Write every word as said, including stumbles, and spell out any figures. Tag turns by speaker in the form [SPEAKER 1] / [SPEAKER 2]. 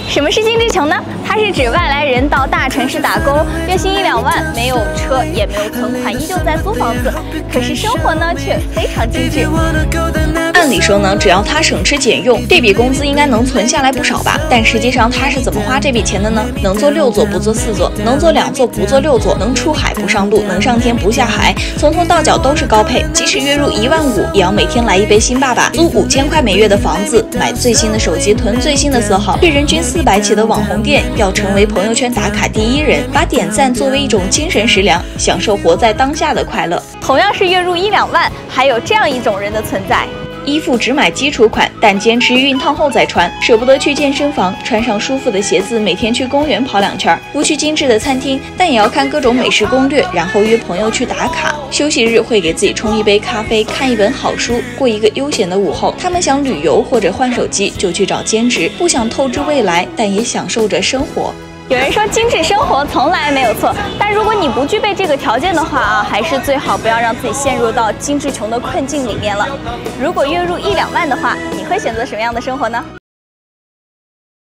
[SPEAKER 1] 什么是精致穷呢？它是指外来人到大城市打工，月薪一两万，没有车也没有存款，依旧在租房子，可是生活呢却非常精致。
[SPEAKER 2] 按理说呢，只要他省吃俭用，这笔工资应该能存下来不少吧？但实际上他是怎么花这笔钱的呢？能做六座不做四座，能做两座不做六座，能出海不上路，能上天不下海，从头到脚都是高配。即使月入一万五，也要每天来一杯新爸爸，租五千块每月的房子，买最新的手机，囤最新的色号，去人均四百起的网红店，要成为朋友圈打卡第一人，把点赞作为一种精神食粮，享受活在当下的快乐。
[SPEAKER 1] 同样是月入一两万，还有这样一种人的存在。
[SPEAKER 2] 衣服只买基础款，但坚持熨烫后再穿，舍不得去健身房，穿上舒服的鞋子，每天去公园跑两圈，不去精致的餐厅，但也要看各种美食攻略，然后约朋友去打卡。休息日会给自己冲一杯咖啡，看一本好书，过一个悠闲的午后。他们想旅游或者换手机，就去找兼职，不想透支未来，但也享受着生活。
[SPEAKER 1] 有人说精致生活从来没有错，但如果你不具备这个条件的话啊，还是最好不要让自己陷入到精致穷的困境里面了。如果月入一两万的话，你会选择什么样的生活呢？